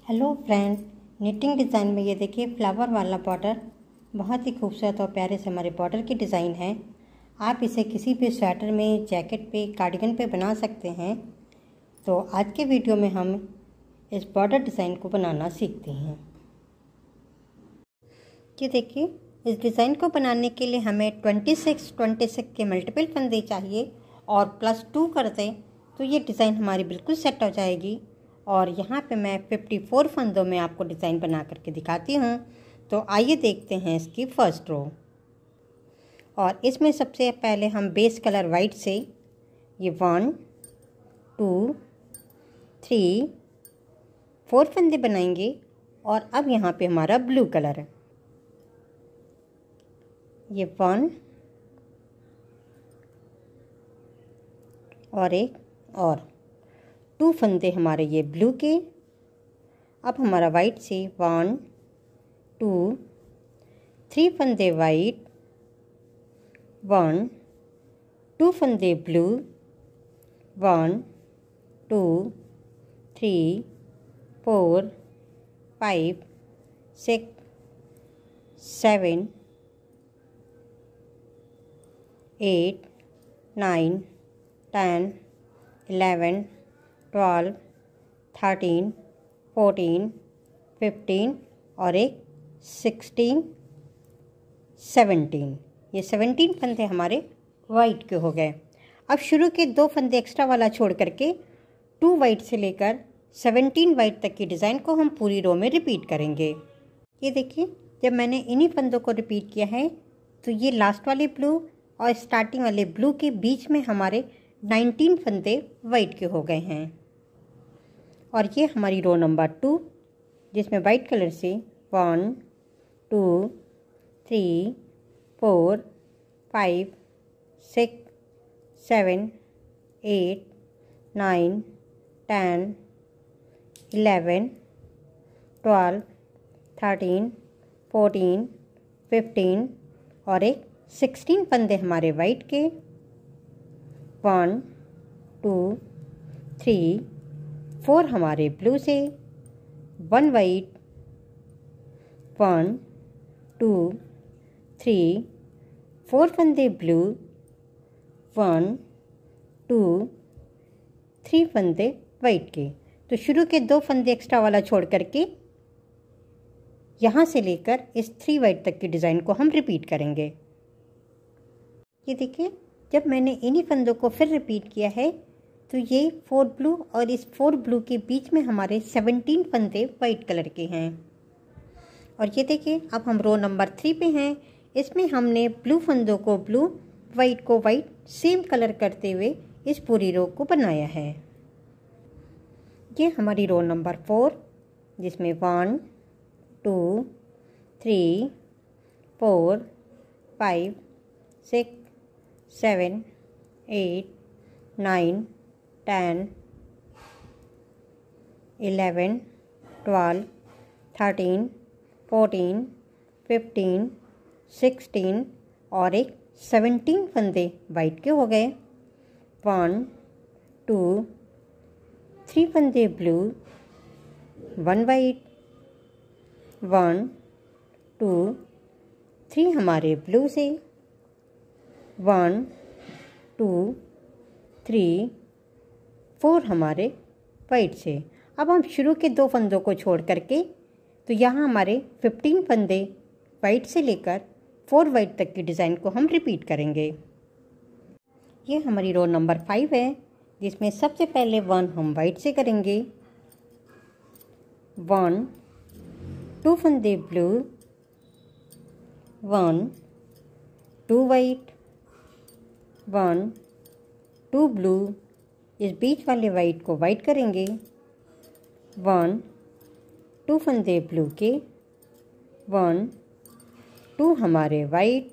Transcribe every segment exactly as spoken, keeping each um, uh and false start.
Hello friend, knitting design में ये देखिए फ्लावर वाला बॉर्डर बहुत ही खूबसूरत और प्यारे से हमारे बॉर्डर की डिज़ाइन है। आप इसे किसी भी स्वेटर में, जैकेट पे, कार्डिगन पे बना सकते हैं। तो आज के वीडियो में हम इस बॉर्डर डिज़ाइन को बनाना सीखते हैं। ये देखिए, इस डिज़ाइन को बनाने के लिए हमें छब्बीस छब्बीस के मल्टीपल फंदे चाहिए और प्लस टू कर दें तो ये डिज़ाइन हमारी बिल्कुल सेट हो जाएगी। और यहाँ पे मैं चौवन फंदों में आपको डिज़ाइन बना करके दिखाती हूँ। तो आइए देखते हैं इसकी फर्स्ट रो। और इसमें सबसे पहले हम बेस कलर वाइट से ये वन टू थ्री फोर फंदे बनाएंगे। और अब यहाँ पे हमारा ब्लू कलर है, ये वन और एक और टू फंदे हमारे ये ब्लू के। अब हमारा वाइट से वन टू थ्री फंदे वाइट, वन टू फंदे blue, one two three four five six seven eight nine ten eleven twelve thirteen fourteen fifteen और एक सिक्सटीन सेवनटीन। ये सेवनटीन फंदे हमारे वाइट के हो गए। अब शुरू के दो फंदे एक्स्ट्रा वाला छोड़ करके टू वाइट से लेकर सेवनटीन वाइट तक की डिज़ाइन को हम पूरी रो में रिपीट करेंगे। ये देखिए, जब मैंने इन्हीं फंदों को रिपीट किया है तो ये लास्ट वाले ब्लू और स्टार्टिंग वाले ब्लू के बीच में हमारे नाइनटीन फंदे वाइट के हो गए हैं। और ये हमारी रो नंबर टू, जिसमें वाइट कलर से one two three four five six seven eight nine ten eleven twelve thirteen fourteen fifteen और एक सिक्सटीन फंदे हमारे वाइट के। वन टू थ्री फोर हमारे ब्लू से, one white, one two three four फंदे ब्लू, वन टू थ्री फंदे white के। तो शुरू के दो फंदे एक्स्ट्रा वाला छोड़ करके यहाँ से लेकर इस थ्री वाइट तक की डिज़ाइन को हम रिपीट करेंगे। ये देखिए, जब मैंने इन्हीं फंदों को फिर रिपीट किया है तो ये फोर ब्लू और इस फोर ब्लू के बीच में हमारे सेवनटीन फंदे वाइट कलर के हैं। और ये देखिए, अब हम रो नंबर थ्री पे हैं। इसमें हमने ब्लू फंदों को ब्लू, वाइट को वाइट सेम कलर करते हुए इस पूरी रो को बनाया है। ये हमारी रो नंबर फोर, जिसमें one two three four five six seven eight nine ten eleven twelve thirteen fourteen fifteen sixteen और एक सेवनटीन फंदे वाइट के हो गए। वन टू थ्री फंदे blue, one white, one two three हमारे ब्लू से, वन टू थ्री फोर हमारे वाइट से। अब हम शुरू के दो फंदों को छोड़ करके तो यहाँ हमारे फिफ्टीन फंदे वाइट से लेकर फोर वाइट तक की डिज़ाइन को हम रिपीट करेंगे। ये हमारी रो नंबर फाइव है, जिसमें सबसे पहले वन हम वाइट से करेंगे। वन टू फंदे blue, one two white, one two blue, इस बीच वाले वाइट को वाइट करेंगे। वन टू फंदे ब्लू के, वन टू हमारे वाइट,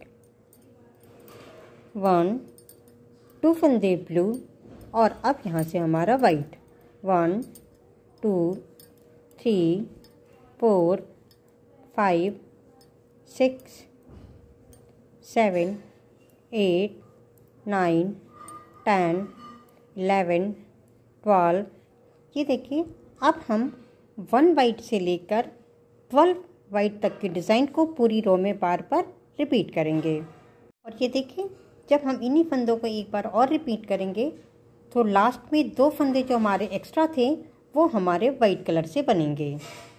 वन टू फंदे ब्लू और अब यहाँ से हमारा white. One two three four five six seven eight nine ten eleven twelve. ये देखिए, अब हम वन वाइट से लेकर ट्वेल्व वाइट तक की डिज़ाइन को पूरी रो में बार बार रिपीट करेंगे। और ये देखिए, जब हम इन्हीं फंदों को एक बार और रिपीट करेंगे तो लास्ट में दो फंदे जो हमारे एक्स्ट्रा थे वो हमारे वाइट कलर से बनेंगे।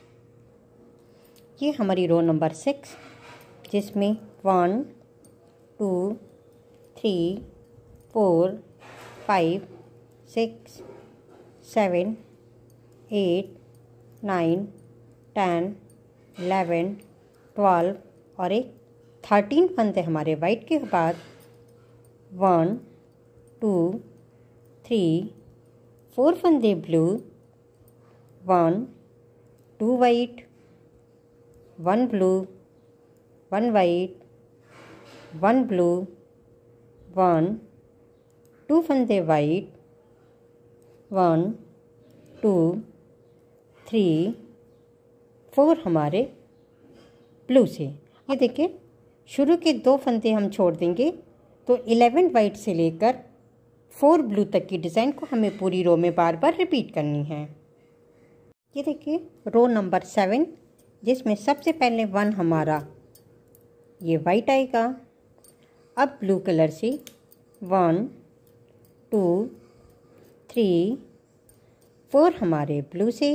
ये हमारी रो नंबर सिक्स, जिसमें one two three four five six seven eight nine ten eleven twelve और एक थर्टीन फंदे हमारे वाइट के बाद वन टू थ्री फोर फंदे blue, one two white, one blue, one white, one blue, one two फंदे white, one two three four हमारे blue से। ये देखिए, शुरू के दो फंदे हम छोड़ देंगे तो इलेवन वाइट से लेकर फोर ब्लू तक की डिज़ाइन को हमें पूरी रो में बार बार रिपीट करनी है। ये देखिए, रो नंबर सेवन, जिसमें सबसे पहले वन हमारा ये वाइट आएगा। अब ब्लू कलर से वन टू थ्री फोर हमारे ब्लू से,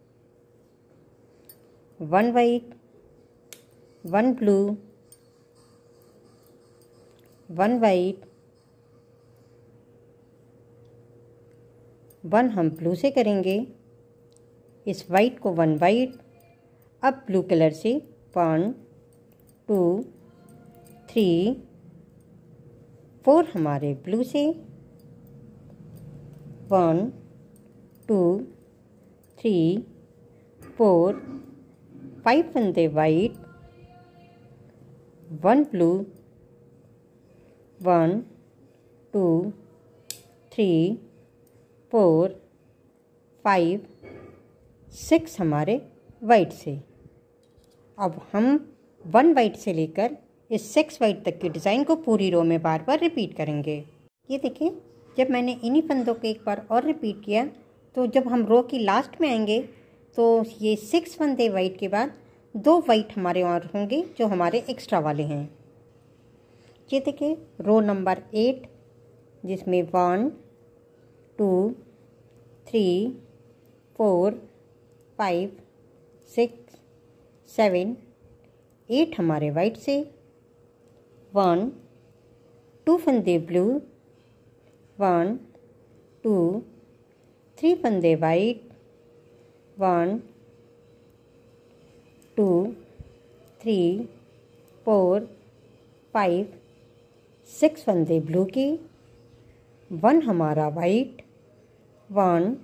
one white, one blue, one white, one हम ब्लू से करेंगे, इस वाइट को वन वाइट। अब ब्लू कलर से वन टू थ्री फोर हमारे ब्लू से, one two three four five फंदे white, one blue, one two three four five six हमारे वाइट से। अब हम वन वाइट से लेकर इस सिक्स वाइट तक की डिज़ाइन को पूरी रो में बार बार रिपीट करेंगे। ये देखिए, जब मैंने इन्हीं फंदों को एक बार और रिपीट किया तो जब हम रो की लास्ट में आएंगे तो ये सिक्स फंदे वाइट के बाद दो वाइट हमारे और होंगे जो हमारे एक्स्ट्रा वाले हैं। ये देखिए, रो नंबर एट, जिसमें one two three four five six seven eight हमारे वाइट से, वन टू फंदे ब्लू, वन टू थ्री फंदे white, one two three four five six फंदे ब्लू के, वन हमारा वाइट, वन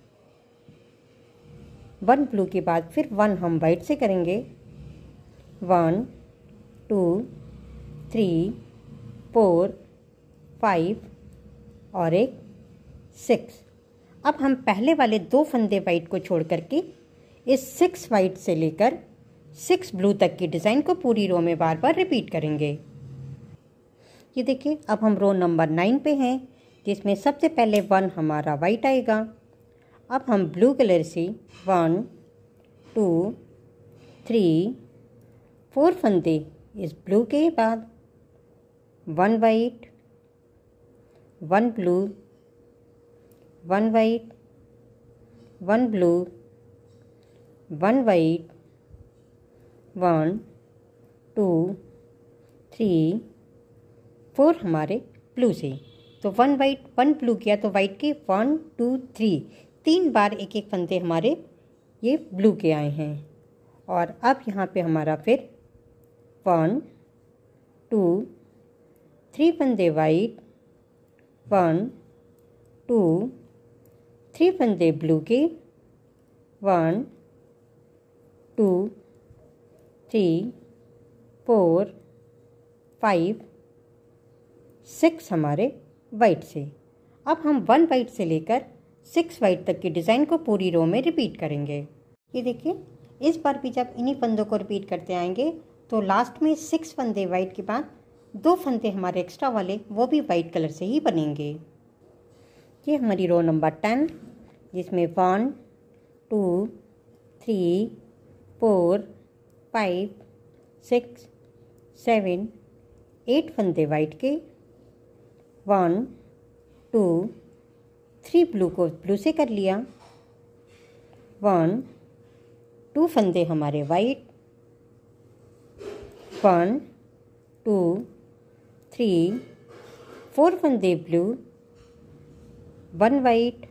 वन ब्लू के बाद फिर वन हम वाइट से करेंगे, one two three four five और एक सिक्स। अब हम पहले वाले दो फंदे वाइट को छोड़ करके इस सिक्स वाइट से लेकर सिक्स ब्लू तक की डिज़ाइन को पूरी रो में बार बार रिपीट करेंगे। ये देखिए, अब हम रो नंबर नाइन पे हैं, जिसमें सबसे पहले वन हमारा वाइट आएगा। अब हम ब्लू कलर से वन टू थ्री फोर फंदे इस ब्लू के बाद one white, one blue, one white, one blue, one white, one two three four हमारे ब्लू से। तो वन वाइट वन ब्लू किया तो वाइट के वन टू थ्री तीन बार एक एक फंदे हमारे ये ब्लू के आए हैं। और अब यहाँ पे हमारा फिर वन टू थ्री फंदे वाइट, वन टू थ्री फंदे ब्लू के, one two three four five six हमारे वाइट से। अब हम वन वाइट से लेकर सिक्स वाइट तक की डिज़ाइन को पूरी रो में रिपीट करेंगे। ये देखिए, इस बार भी जब इन्हीं फंदों को रिपीट करते आएंगे तो लास्ट में सिक्स फंदे वाइट के बाद दो फंदे हमारे एक्स्ट्रा वाले वो भी वाइट कलर से ही बनेंगे। ये हमारी रो नंबर टेन, जिसमें one two three four five six seven eight फंदे वाइट के। वन टू थ्री ब्लू को ब्लू से कर लिया। वन टू फंदे हमारे white. One two three four फंदे blue, one white,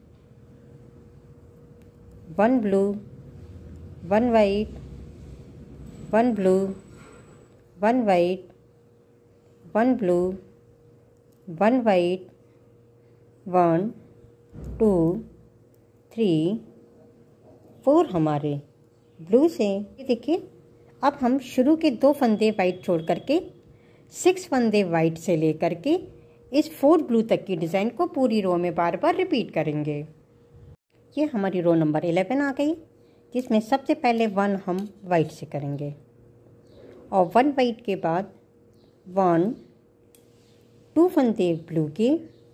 one blue, one white, one blue, one white, one blue, one white, one two three four हमारे blue से। ये देखिए, अब हम शुरू के दो फंदे वाइट छोड़ करके सिक्स फंदे वाइट से लेकर के इस फोर ब्लू तक की डिज़ाइन को पूरी रो में बार बार रिपीट करेंगे। ये हमारी रो नंबर इलेवन आ गई, जिसमें सबसे पहले वन हम वाइट से करेंगे और वन वाइट के बाद वन टू फंदे ब्लू के,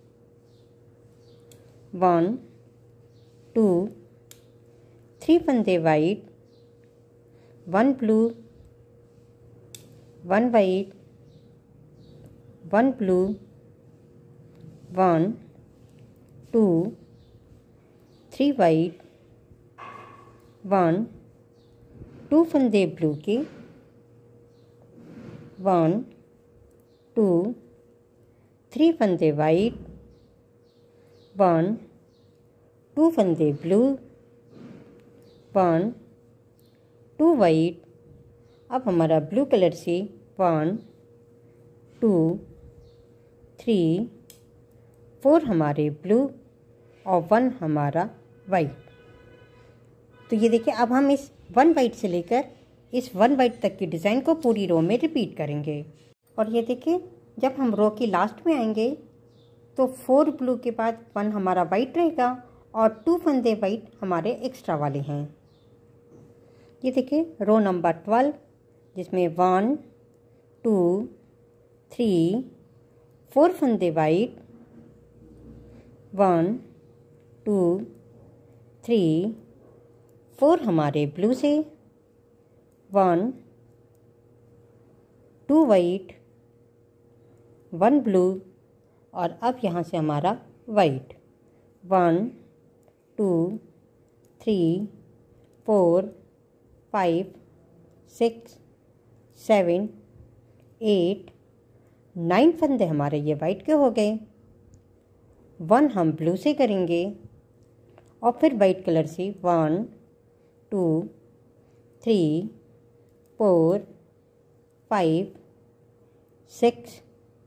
वन टू थ्री फंदे white, one blue, one white, one blue, one two three white, one two फंदे ब्लू के, वन टू थ्री फंदे वाइट, वन टू फंदे ब्लू, वन टू वाइट। अब हमारा ब्लू कलर से वन टू थ्री फोर हमारे blue और one हमारा वाइट। तो ये देखिए, अब हम इस वन वाइट से लेकर इस वन वाइट तक की डिज़ाइन को पूरी रो में रिपीट करेंगे। और ये देखिए, जब हम रो की लास्ट में आएंगे तो फोर ब्लू के बाद वन हमारा वाइट रहेगा और टू फंदे वाइट हमारे एक्स्ट्रा वाले हैं। ये देखिए, रो नंबर ट्वेल्व, जिसमें वन टू थ्री फोर फंदे white, one two three four हमारे ब्लू से, one two white, one blue और अब यहाँ से हमारा white, one two three four five six seven eight nine फंदे हमारे ये वाइट के हो गए। वन हम ब्लू से करेंगे और फिर वाइट कलर से one two three four five six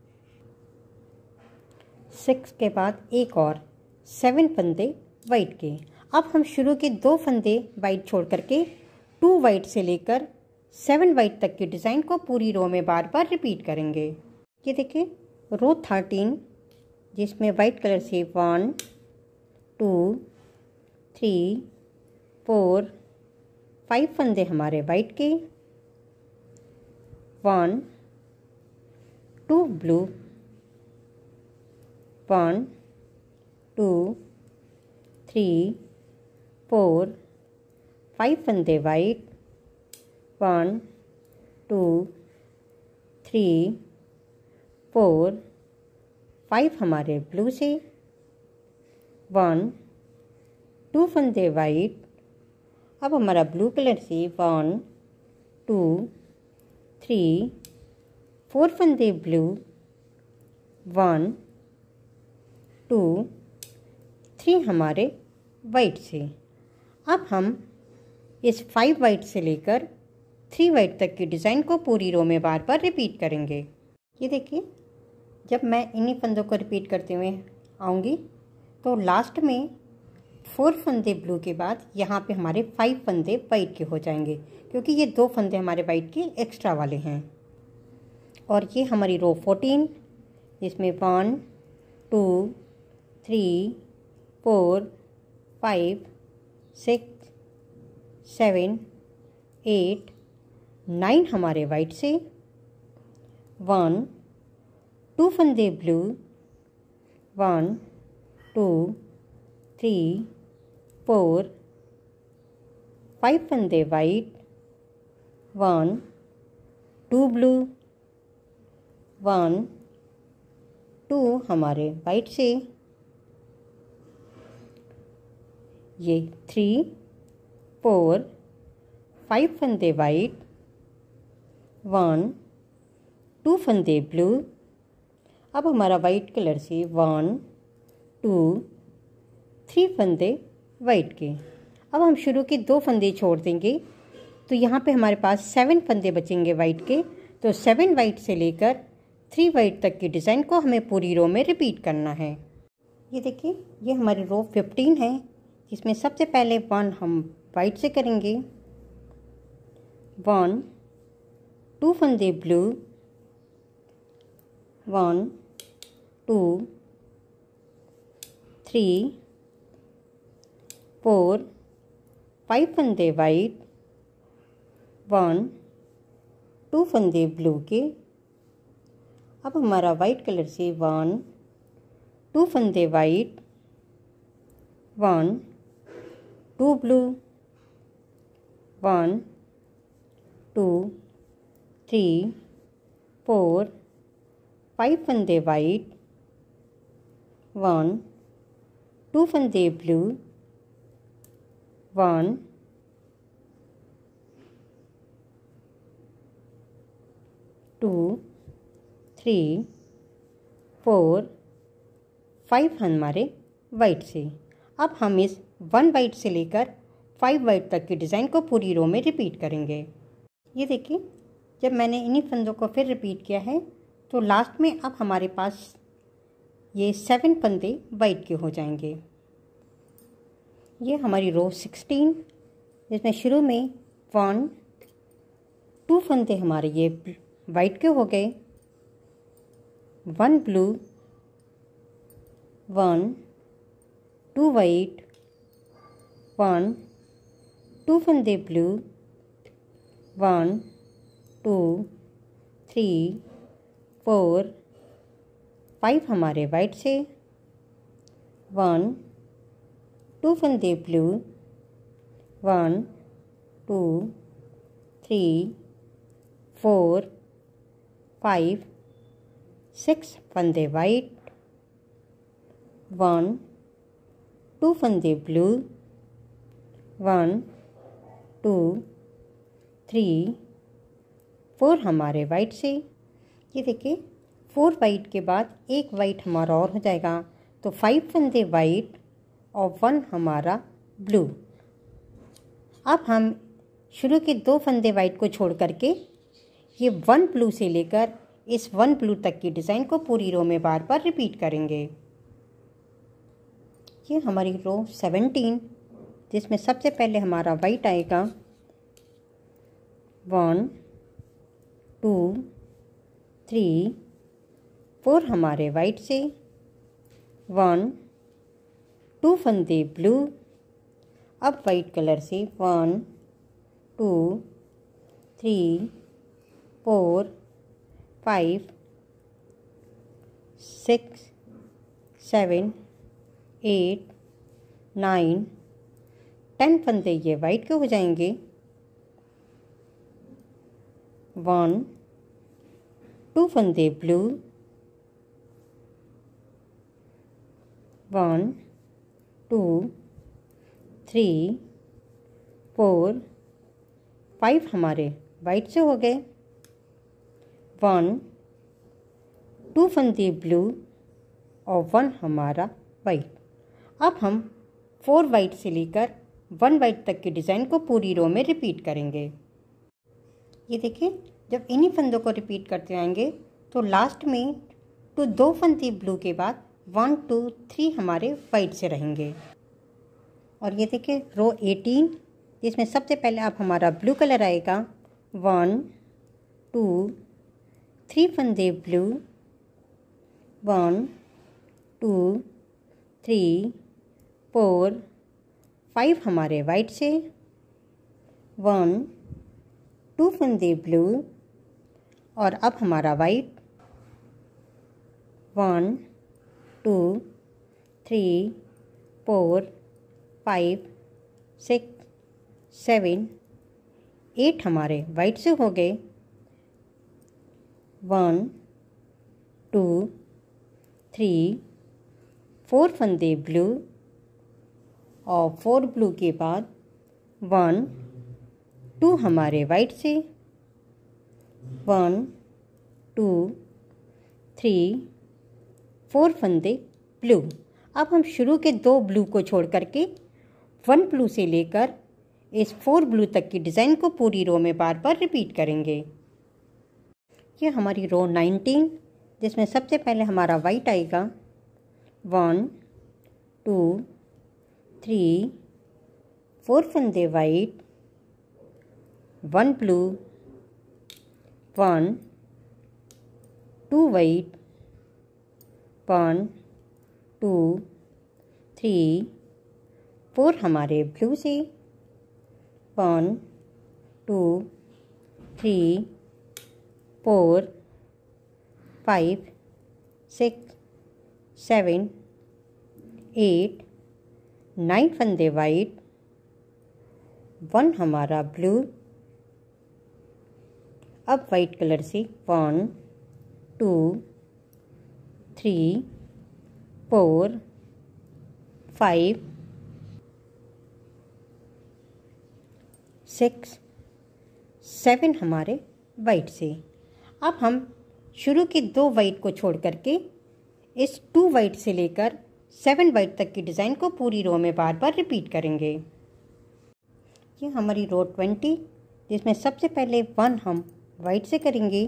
six के बाद एक और सेवन फंदे वाइट के। अब हम शुरू के दो फंदे वाइट छोड़ करके टू वाइट से लेकर सेवन वाइट तक की डिज़ाइन को पूरी रो में बार बार रिपीट करेंगे। ये देखिए, रो थर्टीन, जिसमें वाइट कलर से one two three four five फंदे हमारे वाइट के, one two blue, one two three four five फंदे white, one two three four five हमारे ब्लू से, वन टू फंदे वाइट। अब हमारा ब्लू कलर से वन टू थ्री फोर फंदे ब्लू, वन टू थ्री हमारे वाइट से। अब हम इस फाइव वाइट से लेकर थ्री वाइट तक की डिज़ाइन को पूरी रो में बार बार रिपीट करेंगे। ये देखिए, जब मैं इन्हीं फंदों को रिपीट करते हुए आऊँगी तो लास्ट में फोर फंदे ब्लू के बाद यहाँ पे हमारे फाइव फंदे वाइट के हो जाएंगे, क्योंकि ये दो फंदे हमारे वाइट के एक्स्ट्रा वाले हैं। और ये हमारी रो फोर्टीन, जिसमें one two three four five six seven eight nine हमारे वाइट से, वन टू फंदे blue, one two three four five फंदे white, one, two blue, one, two हमारे वाइट से, ये थ्री, फोर, फाइव फंदे वाइट, वन, टू फंदे blue. अब हमारा वाइट कलर से वन, टू, थ्री फंदे वाइट के। अब हम शुरू के दो फंदे छोड़ देंगे, तो यहाँ पे हमारे पास सेवन फंदे बचेंगे वाइट के। तो सेवन वाइट से लेकर थ्री वाइट तक की डिज़ाइन को हमें पूरी रो में रिपीट करना है। ये देखिए, ये हमारी रो फिफ्टीन है, जिसमें सबसे पहले वन हम वाइट से करेंगे, वन, टू फंदे blue, one, two, three, four, five फंदे वाइट, वन, टू फंदे ब्लू के। अब हमारा वाइट कलर से वन, टू फंदे white, one, two blue, one, two, three, four, five फंदे वाइट, वन, टू फंदे blue, one, two, three, four, five हमारे वाइट से। अब हम इस वन वाइट से लेकर फाइव वाइट तक की डिज़ाइन को पूरी रो में रिपीट करेंगे। ये देखिए, जब मैंने इन्हीं फंदों को फिर रिपीट किया है, तो लास्ट में अब हमारे पास ये सेवन फंदे वाइट के हो जाएंगे। ये हमारी रो सिक्सटीन, जिसमें शुरू में वन, टू फंदे हमारे ये वाइट के हो गए, one blue, one, two white, one, two फंदे blue, one, two, three, four, five हमारे वाइट से, वन, टू फंदे blue, one, two, three, four, five, six फंदे वाइट, वन, टू फंदे blue, one, two, three, four हमारे white से। ये देखिए, फोर वाइट के बाद एक वाइट हमारा और हो जाएगा, तो फाइव फंदे वाइट और वन हमारा ब्लू। अब हम शुरू के दो फंदे वाइट को छोड़ करके ये वन ब्लू से लेकर इस वन ब्लू तक की डिज़ाइन को पूरी रो में बार बार रिपीट करेंगे। ये हमारी रो सेवेंटीन, जिसमें सबसे पहले हमारा वाइट आएगा, वन, टू, थ्री, फोर हमारे वाइट से, वन, टू फंदे ब्लू। अब वाइट कलर से one, two, three, four, five, six, seven, eight, nine, ten फंदे ये वाइट के हो जाएंगे, वन, टू फंदे blue, one, two, three, four, five हमारे वाइट से हो गए, वन, टू फंदे ब्लू और वन हमारा वाइट। अब हम फोर वाइट से लेकर वन वाइट तक की डिज़ाइन को पूरी रो में रिपीट करेंगे। ये देखिए, जब इन्हीं फंदों को रिपीट करते आएंगे तो लास्ट में टू दो फंदे ब्लू के बाद वन, टू, थ्री हमारे वाइट से रहेंगे। और ये देखिए, रो एटीन, जिसमें सबसे पहले अब हमारा ब्लू कलर आएगा, वन, टू, थ्री फंदे blue, one, two, three, four, five हमारे वाइट से, वन, टू फंदे ब्लू और अब हमारा white, one, two, three, four, five, six, seven, eight हमारे वाइट से हो गए। वन, टू, थ्री, फोर फंदे ब्लू, और फोर ब्लू के बाद वन, टू हमारे वाइट से। वन, टू, थ्री, फोर फंदे ब्लू। अब हम शुरू के दो ब्लू को छोड़ करके वन ब्लू से लेकर इस फोर ब्लू तक की डिज़ाइन को पूरी रो में बार बार रिपीट करेंगे। ये हमारी रो नाइनटीन, जिसमें सबसे पहले हमारा वाइट आएगा। वन, टू, थ्री, फोर फंदे white, one blue, one, two white, one, two, three, four हमारे ब्लू से। One, two, three, four, five, six, seven, eight, nine फंदे वाइट, वन हमारा ब्लू। अब वाइट कलर से one, two, three, four, five, six, seven हमारे white से। अब हम शुरू के दो वाइट को छोड़ करके इस टू वाइट से लेकर सेवन वाइट तक की डिज़ाइन को पूरी रो में बार बार रिपीट करेंगे। ये हमारी रो ट्वेंटी, जिसमें सबसे पहले वन हम वाइट से करेंगे।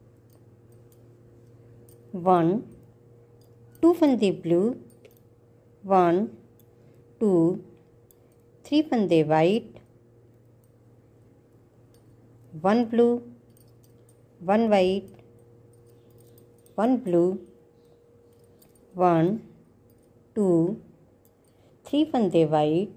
वन, टू फंदे ब्लू, वन, टू, थ्री फंदे white, one blue, one white, one blue, one, two, three फंदे वाइट,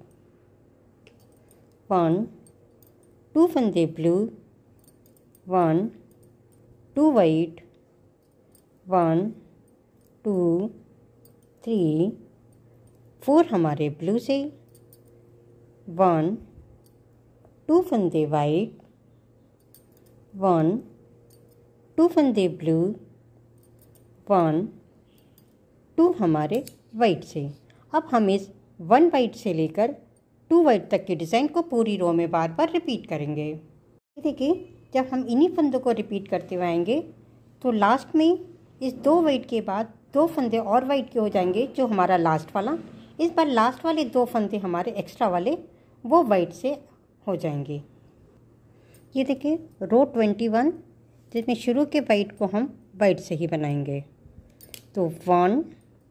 वन, टू फंदे blue, one, two white, one, two, three, four हमारे ब्लू से। वन, टू फंदे white, one, two फंदे blue, one, two हमारे white से। अब हम इस वन वाइट से लेकर टू वाइट तक की डिज़ाइन को पूरी रो में बार बार रिपीट करेंगे। देखिए, जब हम इन्हीं फंदों को रिपीट करते हुए आएंगे तो लास्ट में इस दो वाइट के बाद दो फंदे और वाइट के हो जाएंगे, जो हमारा लास्ट वाला। इस बार लास्ट वाले दो फंदे हमारे एक्स्ट्रा वाले वो वाइट से हो जाएंगे। ये देखिए रो ट्वेंटी वन, जिसमें शुरू के वाइट को हम वाइट से ही बनाएंगे। तो वन,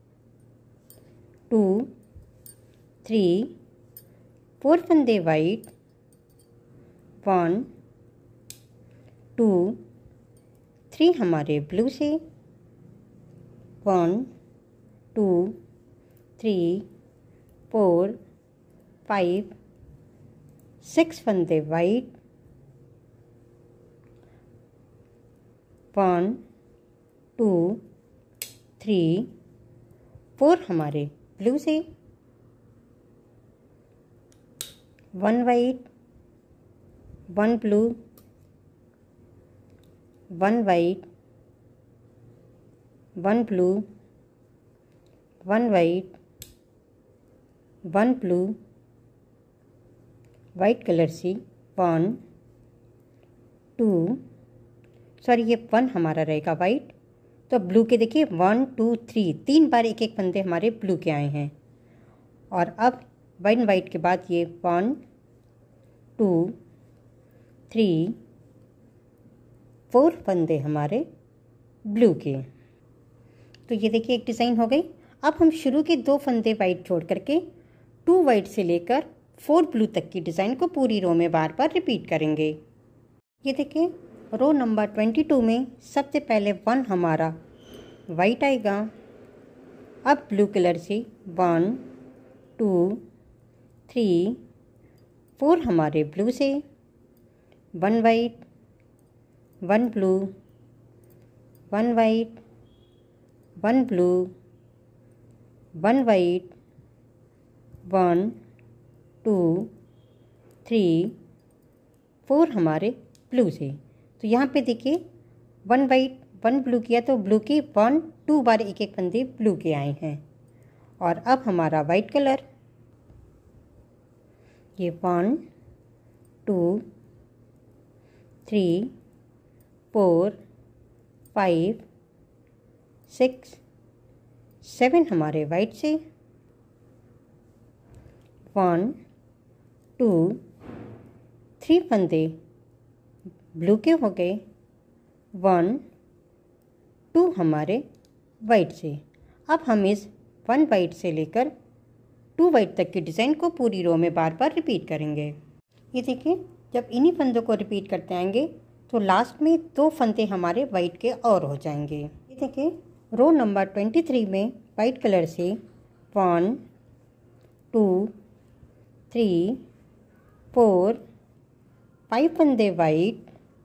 टू, थ्री, फोर फंदे वाइट, वन, टू, थ्री हमारे ब्लू से। One, two, three, four, five, six फंदे white, one, two, three, four हमारे ब्लू से। One white, one blue, one white, one blue, one white, one blue, white colour से one, two, sorry ये one हमारा रहेगा white, तो blue के देखिए वन, टू, थ्री, तीन बार एक एक फंदे हमारे ब्लू के आए हैं। और अब वन वाइट के बाद ये वन, टू, थ्री, फोर फंदे हमारे ब्लू के। तो ये देखिए एक डिज़ाइन हो गई। अब हम शुरू के दो फंदे वाइट छोड़ करके टू वाइट से लेकर फोर ब्लू तक की डिज़ाइन को पूरी रो में बार बार रिपीट करेंगे। ये देखिए रो नंबर ट्वेंटी टू में सबसे पहले वन हमारा वाइट आएगा। अब ब्लू कलर से वन, टू, थ्री, फोर हमारे ब्लू से, one white, one blue, one white, one blue, one white, one, two, three, four हमारे ब्लू से। तो यहाँ पे देखिए वन वाइट वन ब्लू किया तो ब्लू के वन टू बार एक एक फंदे ब्लू के आए हैं। और अब हमारा वाइट कलर, ये one two three four five six seven हमारे वाइट से, वन टू थ्री फंदे ब्लू के हो गए, वन टू हमारे वाइट से। अब हम इस वन वाइट से लेकर टू वाइट तक की डिज़ाइन को पूरी रो में बार बार रिपीट करेंगे। ये देखिए जब इन्हीं फंदों को रिपीट करते आएंगे तो लास्ट में दो फंदे हमारे वाइट के और हो जाएंगे। ये देखिए रो नंबर ट्वेंटी थ्री में वाइट कलर से one two three four five फंदे वाइट,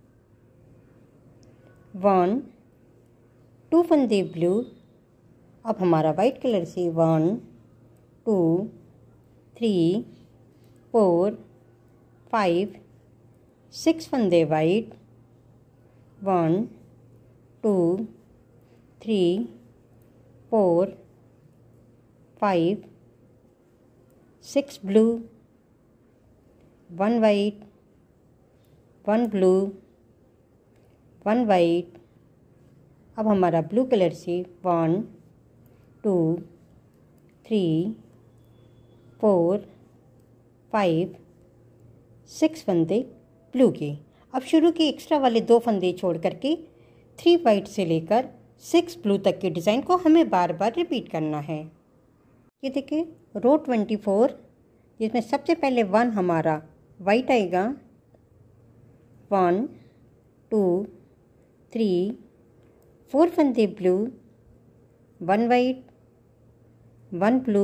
वन टू फंदे ब्लू। अब हमारा वाइट कलर से one two three four five six फंदे white, one two three four five six blue, one white one blue one white. अब हमारा blue colour से one two three four five six फंदे blue के। अब शुरू के एक्स्ट्रा वाले दो फंदे छोड़ करके थ्री वाइट से लेकर सिक्स ब्लू तक के डिज़ाइन को हमें बार बार रिपीट करना है। ये देखिए रो ट्वेंटी फोर, जिसमें सबसे पहले वन हमारा वाइट आएगा, वन टू थ्री फोर फंदे blue, one white one blue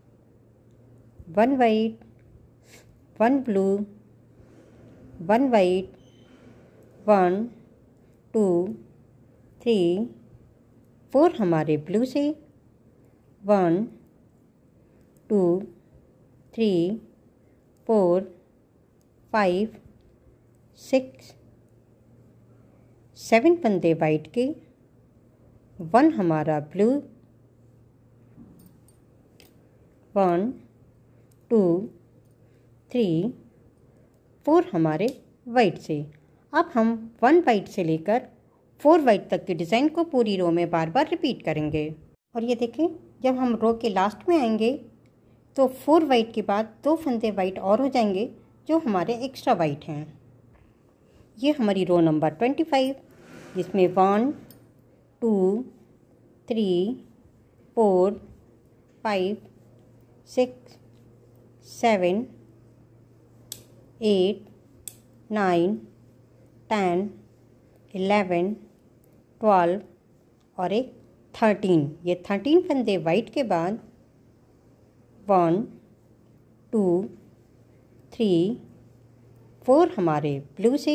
one white one blue one white, one two three four हमारे ब्लू से, one two three four five six seven फंदे white के, वन हमारा blue, one two three four हमारे white से। अब हम one white से लेकर फोर वाइट तक के डिज़ाइन को पूरी रो में बार बार रिपीट करेंगे। और ये देखें जब हम रो के लास्ट में आएंगे तो फोर वाइट के बाद दो फंदे वाइट और हो जाएंगे जो हमारे एक्स्ट्रा वाइट हैं। ये हमारी रो नंबर ट्वेंटी फाइव, जिसमें one two three four five six seven eight nine ten eleven twelve और एक थर्टीन। ये थर्टीन फंदे वाइट के बाद वन टू थ्री फोर हमारे ब्लू से,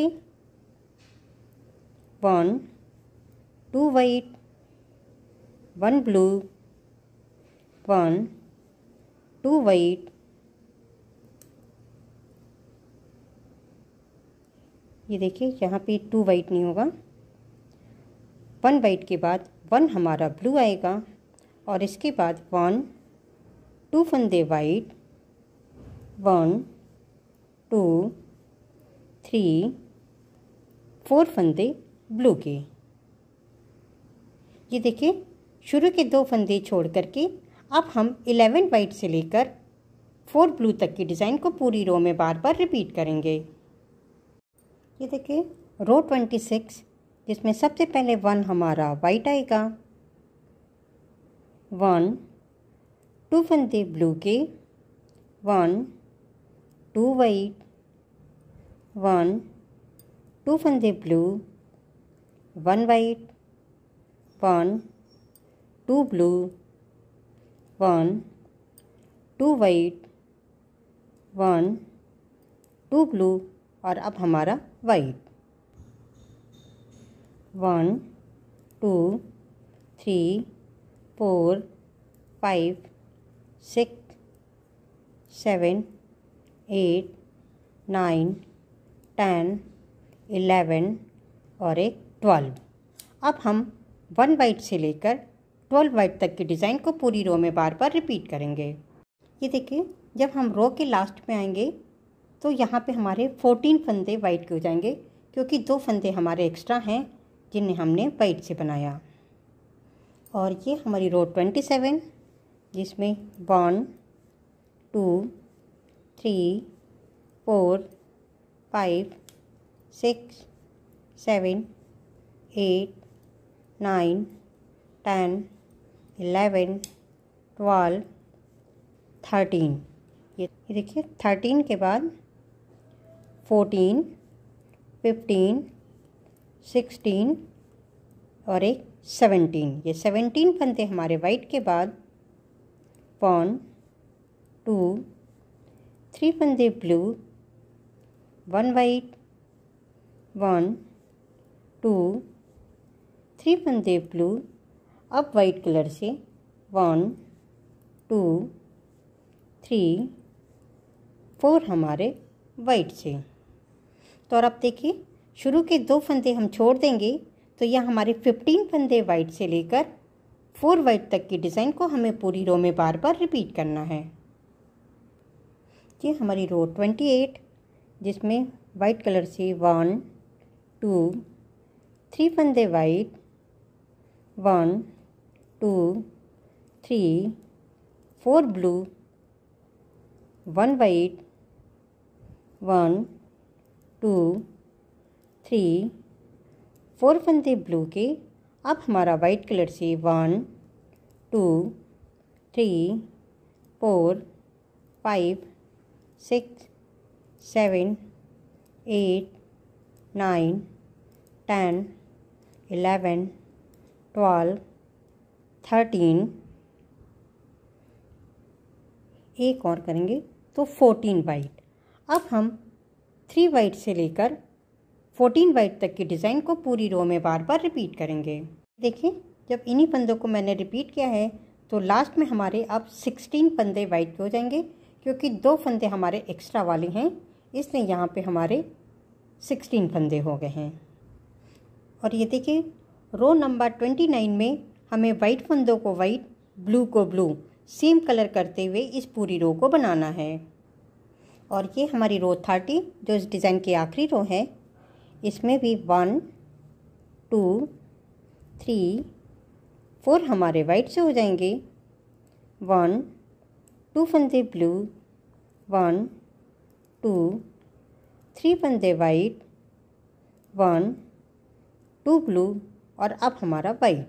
one two white one blue one two white, ये देखिए यहाँ पे टू वाइट नहीं होगा, वन वाइट के बाद वन हमारा ब्लू आएगा और इसके बाद वन टू फंदे white, one two three four फंदे ब्लू के। ये देखिए शुरू के दो फंदे छोड़ करके अब हम इलेवन वाइट से लेकर फोर ब्लू तक की डिज़ाइन को पूरी रो में बार बार रिपीट करेंगे। ये देखिए रो ट्वेंटी सिक्स, जिसमें सबसे पहले वन हमारा वाइट आएगा, वन टू फंदे ब्लू के, one two white one two फंदे blue, one white one two blue one two white one two blue और अब हमारा white, one two three four five six seven eight nine, ten, eleven और एक twelve. अब हम one white से लेकर ट्वेल्व वाइट तक की डिज़ाइन को पूरी रो में बार बार रिपीट करेंगे। ये देखिए, जब हम रो के लास्ट में आएंगे तो यहाँ पे हमारे फोर्टीन फंदे वाइट के हो जाएंगे, क्योंकि दो फंदे हमारे एक्स्ट्रा हैं जिन्हें हमने वाइट से बनाया। और ये हमारी रो ट्वेंटी सेवन, जिसमें one, two, three, four, five, six, seven, eight, nine, ten, eleven, twelve, thirteen. ये देखिए, थर्टीन के बाद फोर्टीन, फिफ्टीन, सिक्सटीन और एक सेवनटीन। ये सेवनटीन फंदे हमारे वाइट के बाद वन, टू, थ्री फंदे blue, one white, one, two, three फंदे ब्लू। अब वाइट कलर से वन, टू, थ्री, फोर हमारे वाइट से। तो और अब देखिए, शुरू के दो फंदे हम छोड़ देंगे तो यह हमारे फिफ्टीन फंदे वाइट से लेकर फोर वाइट तक की डिज़ाइन को हमें पूरी रो में बार बार रिपीट करना है। ये हमारी रो ट्वेंटी एट, जिसमें वाइट कलर से वन, टू, थ्री फंदे white, one, two, three, four blue, one white, one, two, three, four फंदे ब्लू के। अब हमारा वाइट कलर से one, two, three, four, five, six, seven, eight, nine, ten, eleven, twelve, thirteen. एक और करेंगे तो फोर्टीन वाइट। अब हम थ्री वाइट से लेकर फोर्टीन वाइट तक की डिज़ाइन को पूरी रो में बार बार रिपीट करेंगे। देखिए, जब इन्हीं फंदों को मैंने रिपीट किया है तो लास्ट में हमारे अब सिक्सटीन फंदे वाइट के हो जाएंगे, क्योंकि दो फंदे हमारे एक्स्ट्रा वाले हैं, इसलिए यहाँ पे हमारे सिक्सटीन फंदे हो गए हैं। और ये देखिए, रो नंबर ट्वेंटी नाइन में हमें वाइट फंदों को वाइट, ब्लू को ब्लू सेम कलर करते हुए इस पूरी रो को बनाना है। और ये हमारी रो थर्टी, जो इस डिज़ाइन की आखिरी रो है, इसमें भी वन, टू, थ्री, फोर हमारे वाइट से हो जाएंगे, वन, टू फंदे ब्लू, वन, टू, थ्री फंदे वाइट, वन, टू ब्लू और अब हमारा white,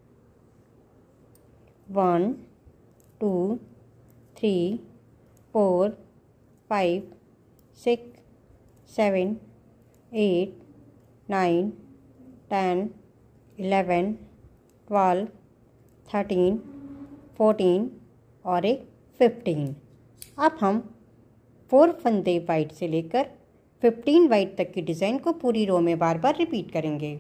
one, two, three, four, five, six, seven, eight, nine, ten, eleven, twelve, thirteen, fourteen और एक फिफ्टीन। अब हम फोर फंदे वाइट से लेकर फिफ्टीन वाइट तक की डिज़ाइन को पूरी रो में बार बार रिपीट करेंगे।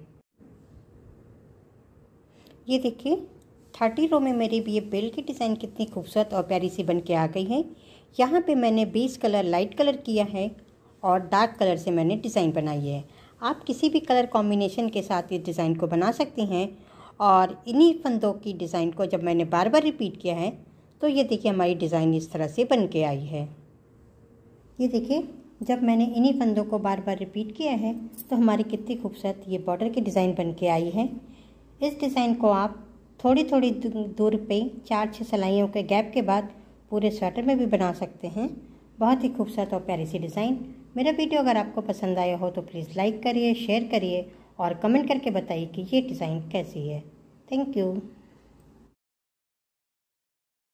ये देखिए, थर्टी रो में मेरी भी ये बेल की डिज़ाइन कितनी खूबसूरत और प्यारी सी बन के आ गई है। यहाँ पे मैंने बेस कलर लाइट कलर किया है और डार्क कलर से मैंने डिज़ाइन बनाई है। आप किसी भी कलर कॉम्बिनेशन के साथ इस डिज़ाइन को बना सकती हैं। और इन्हीं फंदों की डिज़ाइन को जब मैंने बार बार रिपीट किया है तो ये देखिए, हमारी डिज़ाइन इस तरह से बन के आई है। ये देखिए, जब मैंने इन्हीं फंदों को बार बार रिपीट किया है तो हमारी कितनी खूबसूरत ये बॉर्डर की डिज़ाइन बन के आई है। इस डिज़ाइन को आप थोड़ी थोड़ी दूर पे चार छः सिलाइयों के गैप के बाद पूरे स्वेटर में भी बना सकते हैं। बहुत ही खूबसूरत और प्यारी सी डिज़ाइन। मेरा वीडियो अगर आपको पसंद आया हो तो प्लीज़ लाइक करिए, शेयर करिए और कमेंट करके बताइए कि ये डिज़ाइन कैसी है। Thank you.